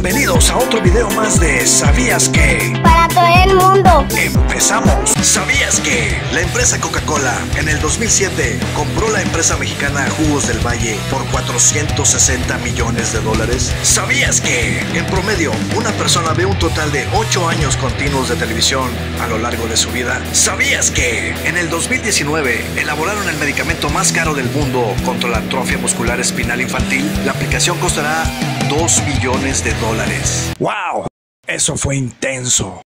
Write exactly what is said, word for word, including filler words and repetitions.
Bienvenidos a otro video más de ¿Sabías que? Para todo el mundo. Empezamos. ¿Sabías que? La empresa Coca-Cola en el dos mil siete compró la empresa mexicana Jugos del Valle por cuatrocientos sesenta millones de dólares. ¿Sabías que? En promedio, una persona ve un total de ocho años continuos de televisión a lo largo de su vida. ¿Sabías que? En el dos mil diecinueve elaboraron el medicamento más caro del mundo contra la atrofia muscular espinal infantil? La aplicación costará dos millones de dólares. ¡Wow! Eso fue intenso.